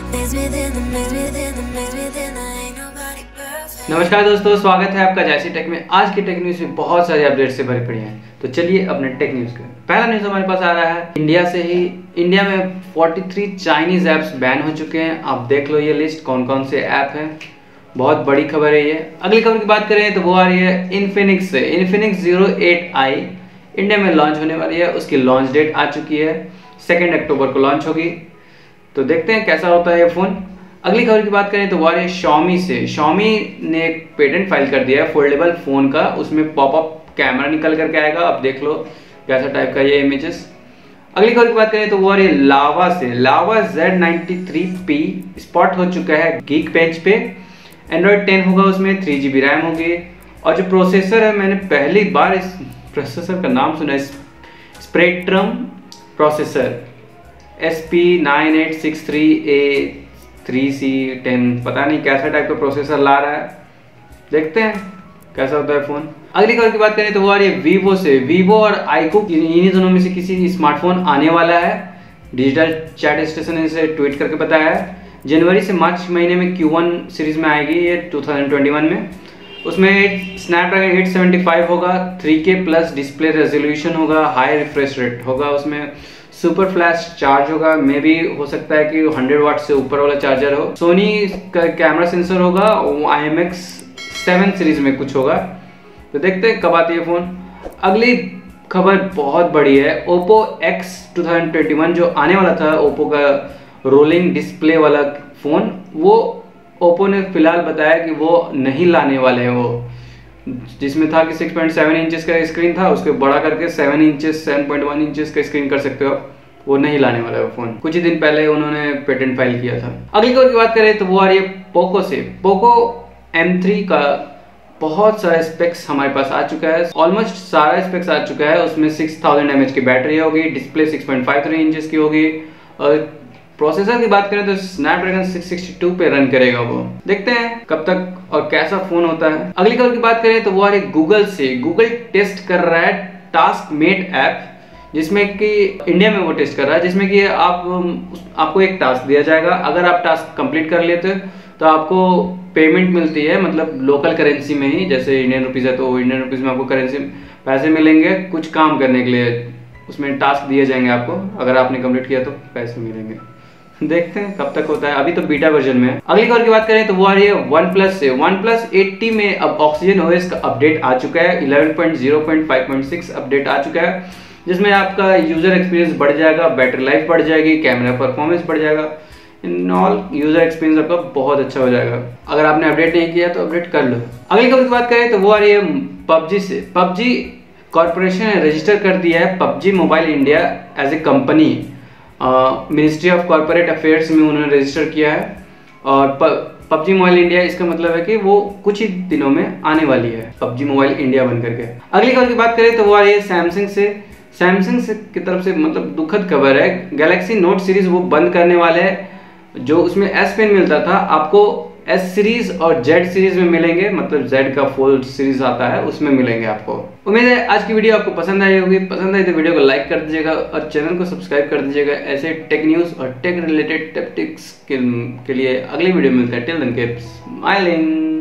नमस्कार दोस्तों, स्वागत है आपका जैसी टेक में। आज की टेक न्यूज़ में बहुत सारे अपडेट से भरी पड़ी हैं, तो चलिए अपने टेक न्यूज़ का पहला न्यूज़ हमारे पास आ रहा है इंडिया से ही। इंडिया में 43 चाइनीज ऐप्स बैन हो चुके हैं। आप देख लो ये लिस्ट कौन कौन से ऐप हैं, बहुत बड़ी खबर है ये। अगली खबर की बात करें तो वो आ रही है इन्फिनिक्स से। इन्फिनिक्स 08i इंडिया में लॉन्च होने वाली है। उसकी लॉन्च डेट आ चुकी है, 2 अक्टूबर को लॉन्च होगी, तो देखते हैं कैसा होता है ये फ़ोन। अगली खबर की बात करें तो वो आ रही है Xiaomi से। Xiaomi ने एक पेटेंट फाइल कर दिया है फोल्डेबल फ़ोन का, उसमें पॉपअप कैमरा निकल करके आएगा। आप देख लो कैसा टाइप का ये इमेजेस। अगली खबर की बात करें तो वो आ रही है लावा से। लावा Z93P स्पॉट हो चुका है गीक पेज पे। एंड्रॉयड 10 होगा, उसमें 3GB रैम होगी। और जो प्रोसेसर है, मैंने पहली बार इस प्रोसेसर का नाम सुना है, स्पेक्ट्रम प्रोसेसर SP9863A3C10। पता नहीं कैसा टाइप का प्रोसेसर ला रहा है, देखते हैं कैसा होता है फ़ोन। अगली खबर की बात करें तो वो आ रही है वीवो से। वीवो और iQOO इन्हीं दोनों में से किसी स्मार्टफोन आने वाला है। डिजिटल चैट स्टेशन ने इसे ट्वीट करके बताया है। जनवरी से मार्च महीने में Q1 सीरीज में आएगी ये 2021 में। उसमें स्नैपड्रैगन 875 होगा, 3K प्लस डिस्प्ले रेजोल्यूशन होगा, हाई रिफ्रेश रेट होगा, उसमें सुपर फ्लैश चार्ज होगा। मे भी हो सकता है कि 100 वाट से ऊपर वाला चार्जर हो। सोनी का कैमरा सेंसर होगा, IMX7 सीरीज में कुछ होगा, तो देखते हैं कब आती है फ़ोन। अगली खबर बहुत बड़ी है। Oppo X 2021 जो आने वाला था, ओप्पो का रोलिंग डिस्प्ले वाला फ़ोन, वो ओप्पो ने फिलहाल बताया कि वो नहीं लाने वाले हैं। वो जिसमें था कि 6.7 इंचेस का स्क्रीन था, उसको बड़ा करके 7 इंचेस 7.1 इंचेस का स्क्रीन कर सकते हो, वो नहीं लाने वाला है वो फ़ोन। कुछ ही दिन पहले उन्होंने पेटेंट फाइल किया था। अगली खबर की बात करें तो वो आ रही है पोको से। पोको M3 का बहुत सारा स्पेक्स हमारे पास आ चुका है, ऑलमोस्ट सारा स्पेक्स आ चुका है। उसमें 6000 mAh की बैटरी होगी, डिस्प्ले 6.53 इंचेस की होगी, और प्रोसेसर की बात करें तो स्नैपड्रैगन 662 पे रन करेगा वो। देखते हैं कब तक और कैसा फोन होता है। अगली खबर की बात करें तो वो आ रही गूगल से। गूगल टेस्ट कर रहा है टास्क मेट ऐप, जिसमें कि इंडिया में वो टेस्ट कर रहा है, जिसमें कि आपको एक टास्क दिया जाएगा। अगर आप टास्क कंप्लीट कर लेते तो आपको पेमेंट मिलती है, मतलब लोकल करेंसी में ही। जैसे इंडियन रुपीज़ है तो इंडियन रुपीज़ में आपको करेंसी पैसे मिलेंगे कुछ काम करने के लिए। उसमें टास्क दिए जाएंगे आपको, अगर आपने कंप्लीट किया तो पैसे मिलेंगे। देखते हैं कब तक होता है, अभी तो बीटा वर्जन में है। अगली खबर की बात करें तो वो आ रही है OnePlus से। OnePlus 80 में अब Oxygen OS का अपडेट आ चुका है। 11.0.5.6 अपडेट आ चुका है, जिसमें आपका यूजर एक्सपीरियंस बढ़ जाएगा, बैटरी लाइफ बढ़ जाएगी, कैमरा परफॉर्मेंस बढ़ जाएगा। इन ऑल यूजर एक्सपीरियंस आपका बहुत अच्छा हो जाएगा। अगर आपने अपडेट नहीं किया तो अपडेट कर लो। अगली खबर की बात करें तो वो आ रही है PUBG से। PUBG कॉर्पोरेशन ने रजिस्टर कर दिया है PUBG mobile India as a company. Ministry of corporate affairs में उन्होंने रजिस्टर किया है। और PUBG मोबाइल इंडिया, इसका मतलब है कि वो कुछ ही दिनों में आने वाली है, PUBG मोबाइल इंडिया बन करके। अगली खबर की बात करें तो वो आ रही है सैमसंग से। सैमसंग से की तरफ से मतलब दुखद खबर है, गैलेक्सी नोट सीरीज वो बंद करने वाले हैं। जो उसमें S पेन मिलता था, आपको S सीरीज और Z सीरीज में मिलेंगे, मतलब Z का फोल्ड सीरीज आता है उसमें मिलेंगे आपको। उम्मीद है आज की वीडियो आपको पसंद आई होगी। पसंद आई तो वीडियो को लाइक कर दीजिएगा और चैनल को सब्सक्राइब कर दीजिएगा। ऐसे टेक न्यूज़ और टेक रिलेटेड टिप्स के लिए अगली वीडियो मिलता है। Till then keep smiling.